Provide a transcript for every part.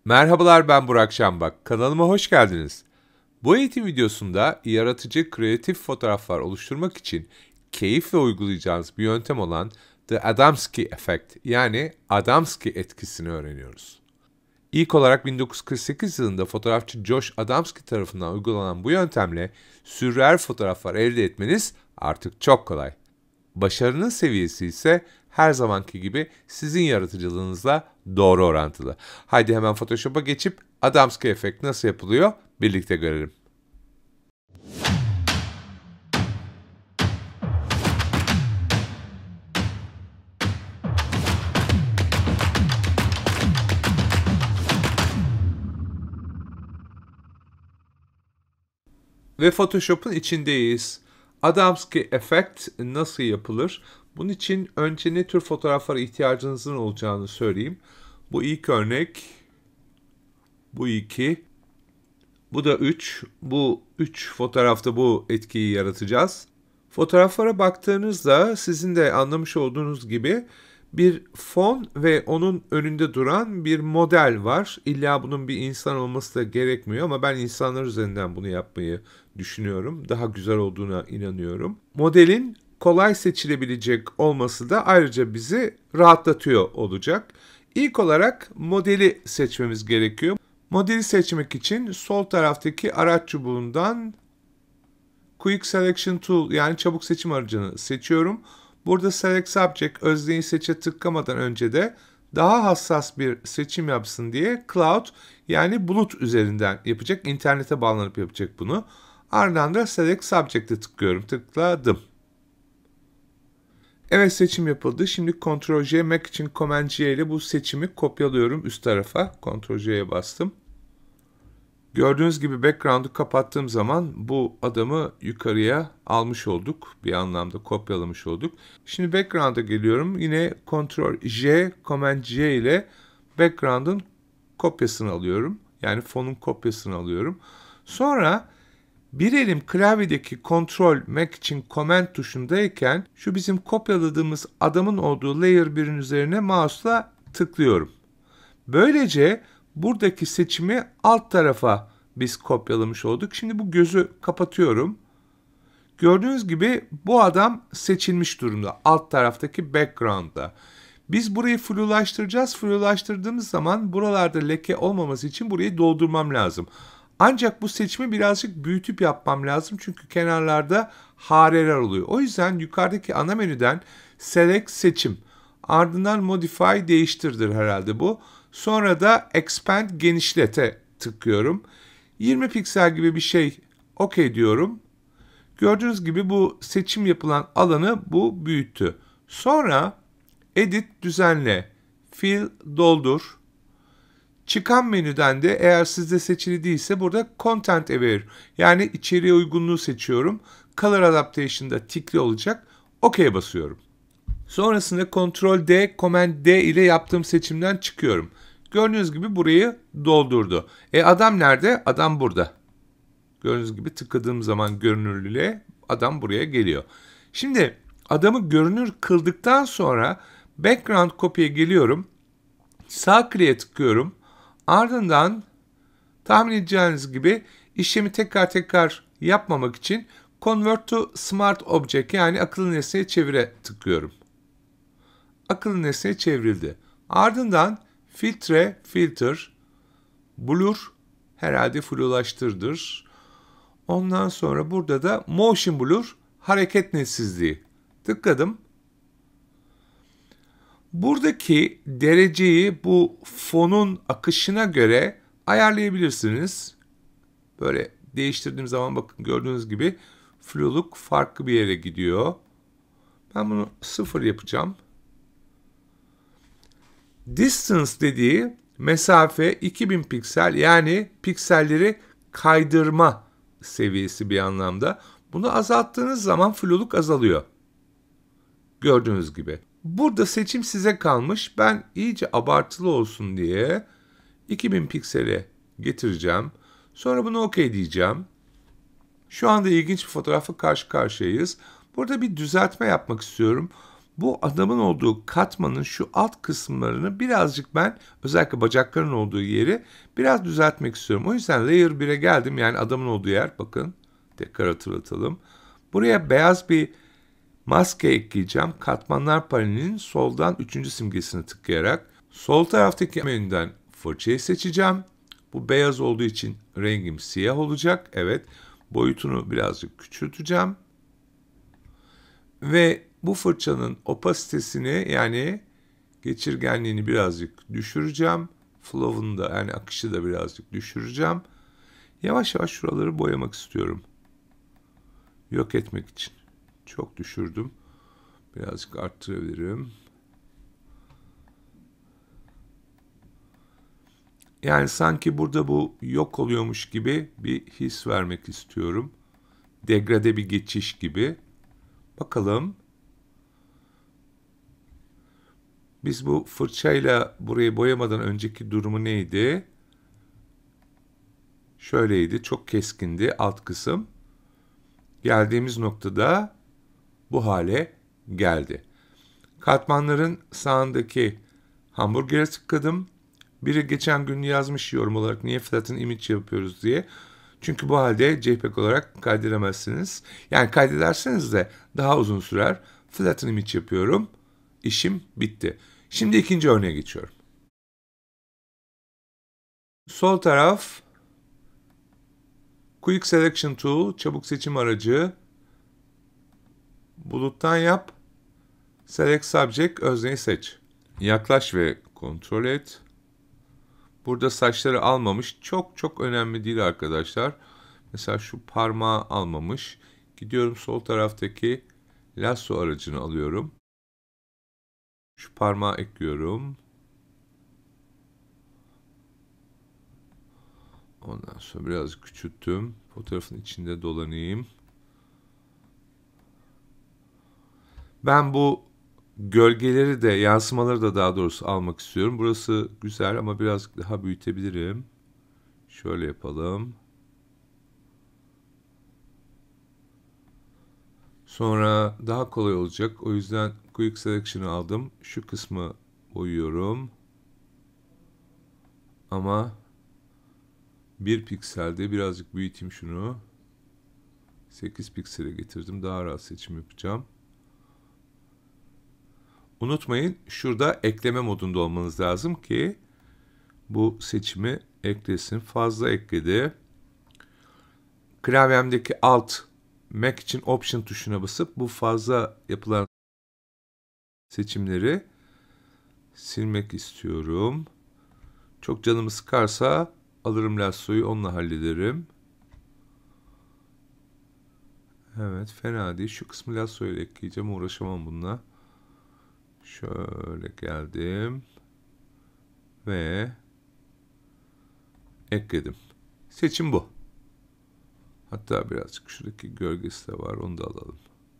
Merhabalar, ben Burak Şambak. Kanalıma hoş geldiniz. Bu eğitim videosunda yaratıcı, kreatif fotoğraflar oluşturmak için keyifle uygulayacağınız bir yöntem olan The Adamski Effect yani Adamski etkisini öğreniyoruz. İlk olarak 1948 yılında fotoğrafçı Josh Adamski tarafından uygulanan bu yöntemle sürreal fotoğraflar elde etmeniz artık çok kolay. Başarının seviyesi ise her zamanki gibi sizin yaratıcılığınızla doğru orantılı. Haydi hemen Photoshop'a geçip Adamski efekt nasıl yapılıyor birlikte görelim. Ve Photoshop'un içindeyiz. Adamski efekt nasıl yapılır? Bunun için önce ne tür fotoğraflara ihtiyacınızın olacağını söyleyeyim. Bu ilk örnek, bu 2, bu da 3. Bu 3 fotoğrafta bu etkiyi yaratacağız. Fotoğraflara baktığınızda sizin de anlamış olduğunuz gibi bir fon ve onun önünde duran bir model var. İlla bunun bir insan olması da gerekmiyor ama ben insanlar üzerinden bunu yapmayı düşünüyorum. Daha güzel olduğuna inanıyorum. Modelin kolay seçilebilecek olması da ayrıca bizi rahatlatıyor olacak. İlk olarak modeli seçmemiz gerekiyor. Modeli seçmek için sol taraftaki araç çubuğundan Quick Selection Tool yani çabuk seçim aracını seçiyorum. Burada Select Subject özneyi seçe tıklamadan önce de daha hassas bir seçim yapsın diye Cloud yani bulut üzerinden yapacak. İnternete bağlanıp yapacak bunu. Ardından da Select Subject'e tıklıyorum. Tıkladım. Evet, seçim yapıldı. Şimdi Ctrl+J, Mac için Command+J ile bu seçimi kopyalıyorum üst tarafa. Ctrl+J'ye bastım. Gördüğünüz gibi background'u kapattığım zaman bu adamı yukarıya almış olduk. Bir anlamda kopyalamış olduk. Şimdi background'a geliyorum. Yine Ctrl+J, Command+J ile background'ın kopyasını alıyorum. Yani fonun kopyasını alıyorum. Sonra bir elim klavyedeki Ctrl, Mac için Command tuşundayken şu bizim kopyaladığımız adamın olduğu Layer 1'in üzerine mouse'la tıklıyorum. Böylece buradaki seçimi alt tarafa biz kopyalamış olduk. Şimdi bu gözü kapatıyorum. Gördüğünüz gibi bu adam seçilmiş durumda alt taraftaki background'da. Biz burayı flulaştıracağız. Flulaştırdığımız zaman buralarda leke olmaması için burayı doldurmam lazım. Ancak bu seçimi birazcık büyütüp yapmam lazım. Çünkü kenarlarda hareler oluyor. O yüzden yukarıdaki ana menüden Select seçim. Ardından Modify değiştirdir herhalde bu. Sonra da Expand genişlete tıklıyorum. 20 piksel gibi bir şey OK diyorum. Gördüğünüz gibi bu seçim yapılan alanı bu büyüttü. Sonra Edit düzenle, Fill doldur. Çıkan menüden de eğer sizde seçili değilse burada Content Aware yani içeriğe uygunluğu seçiyorum. Color Adaptation'da tikli olacak. OK'ye basıyorum. Sonrasında Ctrl D, Command D ile yaptığım seçimden çıkıyorum. Gördüğünüz gibi burayı doldurdu. Adam nerede? Adam burada. Gördüğünüz gibi tıkladığım zaman görünürlüğe adam buraya geliyor. Şimdi adamı görünür kıldıktan sonra Background Copy'ye geliyorum. Sağ kliğe tıklıyorum. Ardından tahmin edeceğiniz gibi işlemi tekrar yapmamak için Convert to Smart Object yani akıllı nesneye çevire tıklıyorum. Akıllı nesneye çevrildi. Ardından filtre, filter, blur herhalde flulaştırdır. Ondan sonra burada da motion blur, hareket netsizliği. Tıkladım. Buradaki dereceyi bu fonun akışına göre ayarlayabilirsiniz. Böyle değiştirdiğim zaman bakın gördüğünüz gibi fluluk farklı bir yere gidiyor. Ben bunu 0 yapacağım. Distance dediği mesafe 2000 piksel yani pikselleri kaydırma seviyesi bir anlamda. Bunu azalttığınız zaman fluluk azalıyor. Gördüğünüz gibi. Burada seçim size kalmış. Ben iyice abartılı olsun diye 2000 piksele getireceğim. Sonra bunu OK diyeceğim. Şu anda ilginç bir fotoğrafla karşı karşıyayız. Burada bir düzeltme yapmak istiyorum. bu adamın olduğu katmanın şu alt kısımlarını birazcık ben, özellikle bacakların olduğu yeri biraz düzeltmek istiyorum. O yüzden Layer 1'e geldim, yani adamın olduğu yer. Bakın tekrar hatırlatalım. Buraya beyaz bir maske ekleyeceğim. Katmanlar panelinin soldan 3. simgesini tıklayarak sol taraftaki menüden fırçayı seçeceğim. Bu beyaz olduğu için rengim siyah olacak. Evet, boyutunu birazcık küçülteceğim. Ve bu fırçanın opasitesini, yani geçirgenliğini birazcık düşüreceğim. Flow'unu da, yani akışı da birazcık düşüreceğim. Yavaş yavaş şuraları boyamak istiyorum. Yok etmek için. Çok düşürdüm. Birazcık arttırabilirim. Yani sanki burada bu yok oluyormuş gibi bir his vermek istiyorum. Degrade bir geçiş gibi. Bakalım. Biz bu fırçayla burayı boyamadan önceki durumu neydi? Şöyleydi. Çok keskindi alt kısım. Geldiğimiz noktada bu hale geldi. Katmanların sağındaki hamburgere tıkladım. Biri geçen gün yazmış yorum olarak, niye flatten image yapıyoruz diye. Çünkü bu halde JPEG olarak kaydedemezsiniz. Yani kaydederseniz de daha uzun sürer. Flatten image yapıyorum. İşim bitti. Şimdi ikinci örneğe geçiyorum. Sol taraf Quick Selection Tool, çabuk seçim aracı. Buluttan yap. Select Subject, özneyi seç. Yaklaş ve kontrol et. Burada saçları almamış. Çok çok önemli değil arkadaşlar. Mesela şu parmağı almamış. Gidiyorum sol taraftaki lasso aracını alıyorum. Şu parmağı ekliyorum. Ondan sonra biraz küçülttüm. Fotoğrafın içinde dolanayım. Ben bu gölgeleri de, yansımaları da daha doğrusu almak istiyorum. Burası güzel ama birazcık daha büyütebilirim. Şöyle yapalım. Sonra daha kolay olacak. O yüzden Quick Selection'ı aldım. Şu kısmı boyuyorum. Ama 1 pikselde birazcık büyüteyim şunu. 8 piksele getirdim. Daha rahat seçim yapacağım. Unutmayın, şurada ekleme modunda olmanız lazım ki bu seçimi eklesin. Fazla ekledi. Klavyemdeki Alt, Mac için Option tuşuna basıp bu fazla yapılan seçimleri silmek istiyorum. Çok canımı sıkarsa alırım lassoyu, onunla hallederim. Evet, fena değil. Şu kısmı lassoyla ekleyeceğim. Uğraşamam bununla. Şöyle geldim. Ve ekledim. Seçim bu. Hatta birazcık şuradaki gölgesi de var. Onu da alalım.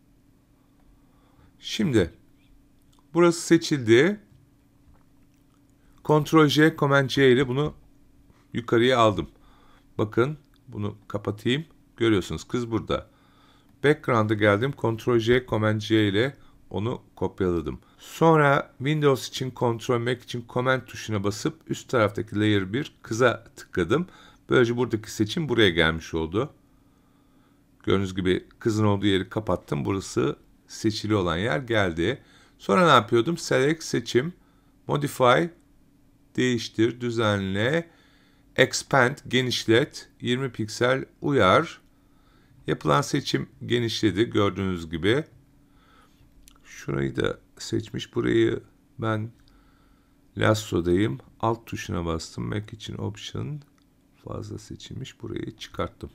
Şimdi burası seçildi. Ctrl J, Command C ile bunu yukarıya aldım. Bakın, bunu kapatayım. Görüyorsunuz kız burada. Background'a geldim. Ctrl J, Command C ile onu kopyaladım. Sonra Windows için Ctrl, Mac için Command tuşuna basıp üst taraftaki Layer 1 kıza tıkladım. Böylece buradaki seçim buraya gelmiş oldu. Gördüğünüz gibi kızın olduğu yeri kapattım. Burası seçili olan yer geldi. Sonra ne yapıyordum? Select, seçim, Modify, değiştir, düzenle, Expand, genişlet, 20 piksel uyar. Yapılan seçim genişledi gördüğünüz gibi. Şurayı da seçmiş. Burayı ben lasso'dayım. Alt tuşuna bastım. Mac için Option. Fazla seçilmiş. Burayı çıkarttım.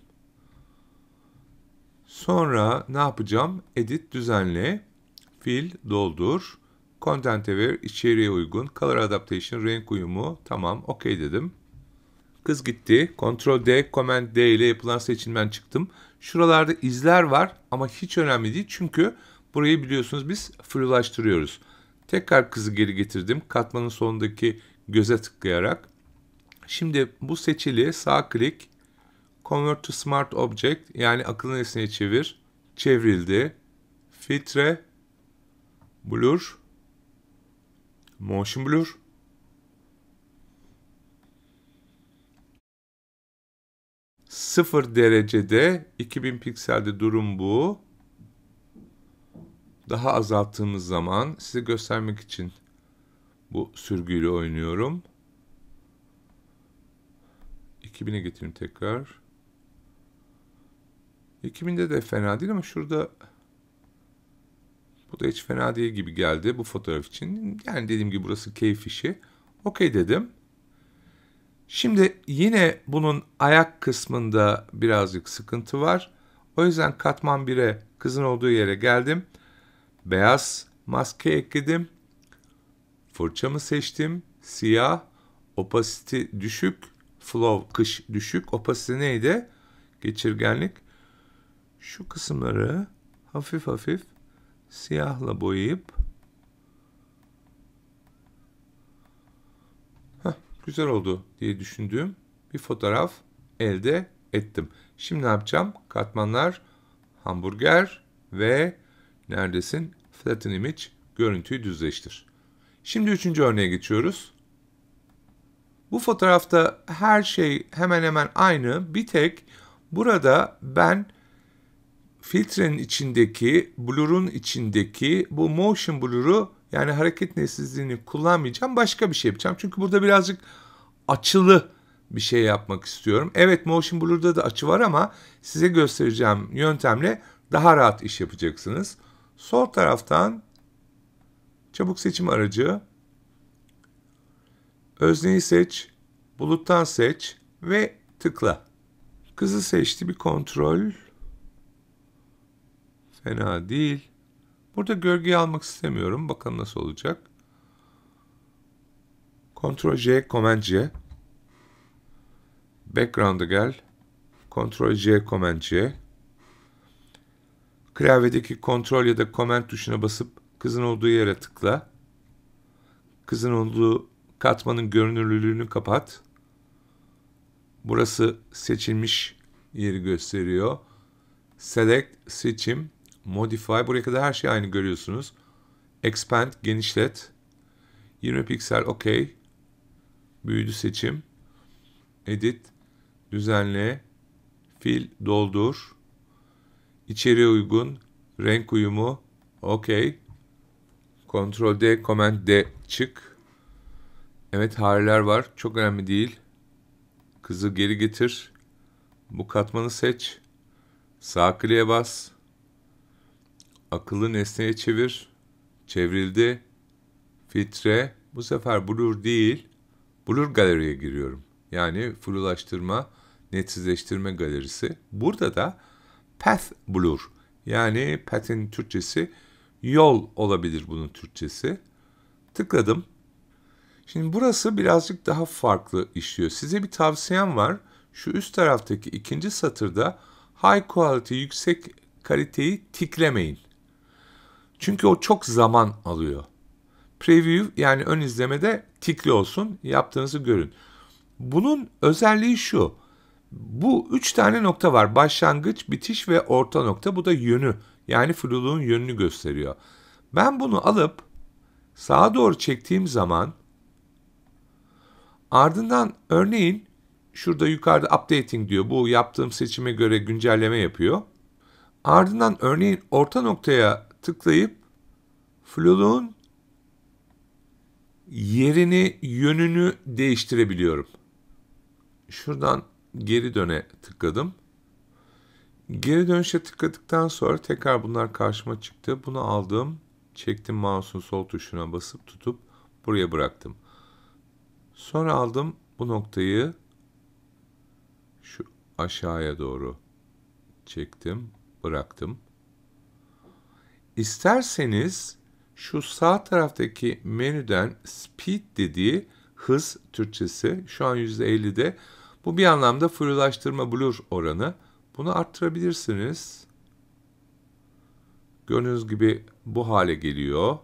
Sonra ne yapacağım? Edit, düzenle, fill, doldur, content aware, içeriğe uygun, color adaptation, renk uyumu, tamam, okey dedim. Kız gitti. Ctrl D, Command D ile yapılan seçimden çıktım. Şuralarda izler var ama hiç önemli değil çünkü burayı biliyorsunuz biz fırlaştırıyoruz. Tekrar kızı geri getirdim. Katmanın sonundaki göze tıklayarak. Şimdi bu seçili, sağ klik, Convert to Smart Object, yani akıllı nesneye çevir. Çevrildi. Filtre, Blur, motion blur, sıfır derecede 2000 pikselde durum bu. Daha azalttığımız zaman size göstermek için bu sürgüyle oynuyorum. 2000'e getireyim tekrar. 2000'de de fena değil ama şurada bu da hiç fena değil gibi geldi bu fotoğraf için. Yani dediğim gibi burası keyif işi. Okey dedim. Şimdi yine bunun ayak kısmında birazcık sıkıntı var. O yüzden katman 1'e kızın olduğu yere geldim. Beyaz maske ekledim. Fırçamı seçtim. Siyah. Opacity düşük. Flow kış düşük. Opacity neydi? Geçirgenlik. Şu kısımları hafif hafif siyahla boyayıp güzel oldu diye düşündüğüm bir fotoğraf elde ettim. Şimdi ne yapacağım? Katmanlar, hamburger ve neredesin? Flatten image, görüntüyü düzleştir. Şimdi 3. örneğe geçiyoruz. Bu fotoğrafta her şey hemen hemen aynı. Bir tek burada ben filtrenin içindeki, blur'un içindeki bu motion blur'u, yani hareket nesnelliğini kullanmayacağım. Başka bir şey yapacağım. Çünkü burada birazcık açılı bir şey yapmak istiyorum. Evet, motion blur'da da açı var ama size göstereceğim yöntemle daha rahat iş yapacaksınız. Sol taraftan çabuk seçim aracı, özneyi seç, buluttan seç ve tıkla. Kızı seçti, bir kontrol. Fena değil. Burada gölgeyi almak istemiyorum. Bakalım nasıl olacak. Ctrl J, Command C. Background'a gel. Ctrl J, Command C. Klavyedeki Ctrl ya da Command tuşuna basıp kızın olduğu yere tıkla. Kızın olduğu katmanın görünürlülüğünü kapat. Burası seçilmiş yeri gösteriyor. Select, seçim, Modify. Buraya kadar her şey aynı görüyorsunuz. Expand, genişlet. 20 piksel, OK. Büyüdü seçim. Edit, düzenle. Fill, doldur. İçeriye uygun, renk uyumu, OK. Ctrl D, Command D, çık. Evet, hareler var. Çok önemli değil. Kızı geri getir. Bu katmanı seç. Sağ kliğe bas. Akıllı nesneye çevir. Çevrildi. Filtre. Bu sefer blur değil. Blur galeriye giriyorum. Yani flulaştırma, netsizleştirme galerisi. Burada da path blur. Yani path'in Türkçesi yol olabilir bunun Türkçesi. Tıkladım. Şimdi burası birazcık daha farklı işliyor. Size bir tavsiyem var. Şu üst taraftaki ikinci satırda high quality, yüksek kaliteyi tiklemeyin. Çünkü o çok zaman alıyor. Preview, yani ön izlemede tikli olsun, yaptığınızı görün. Bunun özelliği şu. Bu 3 tane nokta var. Başlangıç, bitiş ve orta nokta. Bu da yönü. Yani fluluğun yönünü gösteriyor. Ben bunu alıp sağa doğru çektiğim zaman ardından örneğin şurada yukarıda updating diyor. Bu yaptığım seçime göre güncelleme yapıyor. Ardından örneğin orta noktaya tıklayıp fluluğun yerini, yönünü değiştirebiliyorum. Şuradan geri döne tıkladım. Geri dönüşe tıkladıktan sonra tekrar bunlar karşıma çıktı. Bunu aldım. Çektim, mouse'un sol tuşuna basıp tutup buraya bıraktım. Sonra aldım bu noktayı şu aşağıya doğru çektim, bıraktım. İsterseniz şu sağ taraftaki menüden speed dediği hız Türkçesi şu an %50'de. Bu bir anlamda flulaştırma blur oranı. Bunu arttırabilirsiniz. Gördüğünüz gibi bu hale geliyor.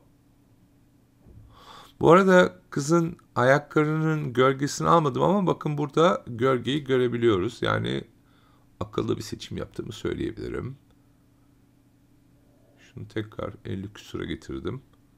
Bu arada kızın ayaklarının gölgesini almadım ama bakın burada gölgeyi görebiliyoruz. Yani akıllı bir seçim yaptığımı söyleyebilirim. Şunu tekrar 50 küsura getirdim.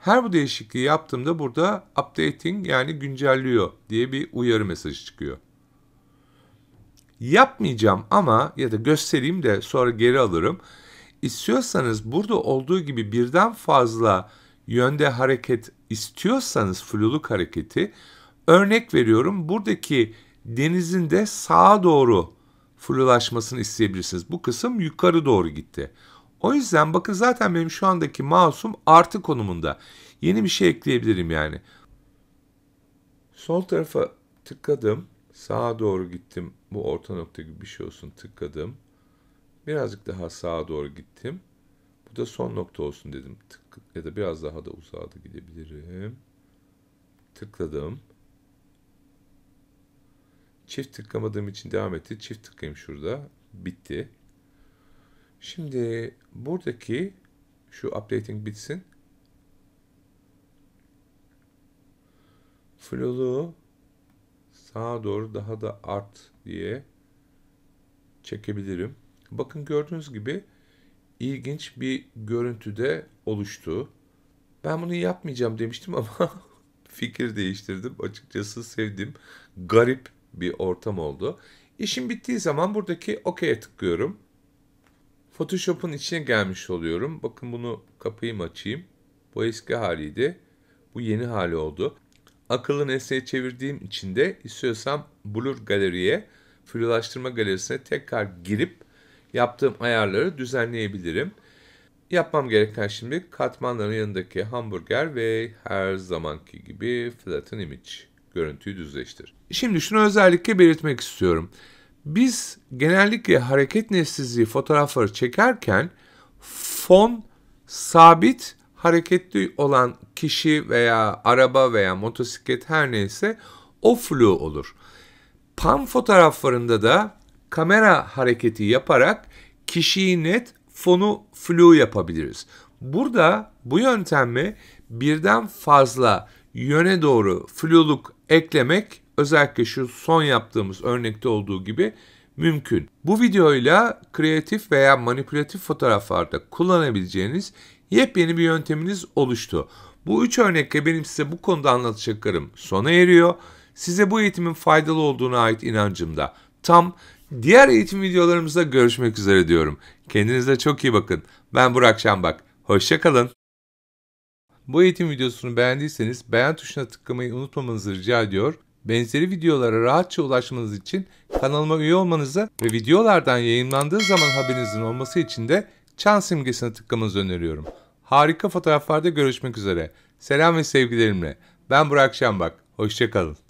Her bu değişikliği yaptığımda burada updating yani güncelliyor diye bir uyarı mesajı çıkıyor. Yapmayacağım ama ya da göstereyim de sonra geri alırım. İstiyorsanız burada olduğu gibi birden fazla yönde hareket istiyorsanız fluluk hareketi, örnek veriyorum, buradaki denizin de sağa doğru flulaşmasını isteyebilirsiniz. Bu kısım yukarı doğru gitti. O yüzden bakın zaten benim şu andaki mouse'um artı konumunda. Yeni bir şey ekleyebilirim yani. Sol tarafa tıkladım. Sağa doğru gittim. Bu orta nokta gibi bir şey olsun, tıkladım. Birazcık daha sağa doğru gittim. Bu da son nokta olsun dedim. Ya da biraz daha da uzağa da gidebilirim. Tıkladım. Çift tıklamadığım için devam etti. Çift tıklayayım şurada. Bitti. Şimdi buradaki şu updating bitsin. Flow'u sağa doğru daha da art diye çekebilirim. Bakın gördüğünüz gibi ilginç bir görüntüde oluştu. Ben bunu yapmayacağım demiştim ama fikir değiştirdim. Açıkçası sevdim. Garip bir ortam oldu. İşim bittiği zaman buradaki OK'ye tıklıyorum. Photoshop'un içine gelmiş oluyorum. Bakın bunu kapayım açayım. Bu eski haliydi. Bu yeni hali oldu. Akıllı nesneye çevirdiğim için de istiyorsam Blur Gallery'e, flulaştırma galerisine tekrar girip yaptığım ayarları düzenleyebilirim. Yapmam gereken şimdi katmanların yanındaki hamburger ve her zamanki gibi flatten image. Görüntüyü düzleştir. Şimdi şunu özellikle belirtmek istiyorum. Biz genellikle hareket nesnesi fotoğrafları çekerken fon sabit, hareketli olan kişi veya araba veya motosiklet her neyse o flu olur. Pan fotoğraflarında da kamera hareketi yaparak kişiyi net, fonu flu yapabiliriz. Burada bu yöntemle birden fazla yöne doğru fluluk eklemek, özellikle şu son yaptığımız örnekte olduğu gibi mümkün. Bu videoyla kreatif veya manipülatif fotoğraflarda kullanabileceğiniz yepyeni bir yönteminiz oluştu. Bu 3 örnekle benim size bu konuda anlatacaklarım sona eriyor. Size bu eğitimin faydalı olduğuna ait inancım da tam. Diğer eğitim videolarımızda görüşmek üzere diyorum. Kendinize çok iyi bakın. Ben Burak Şambak. Hoşça kalın. Bu eğitim videosunu beğendiyseniz beğen tuşuna tıklamayı unutmamanızı rica ediyor. Benzeri videolara rahatça ulaşmanız için kanalıma üye olmanızı ve videolardan yayınlandığı zaman haberinizin olması için de çan simgesine tıklamanızı öneriyorum. Harika fotoğraflarda görüşmek üzere. Selam ve sevgilerimle. Ben Burak Şambak. Hoşça kalın.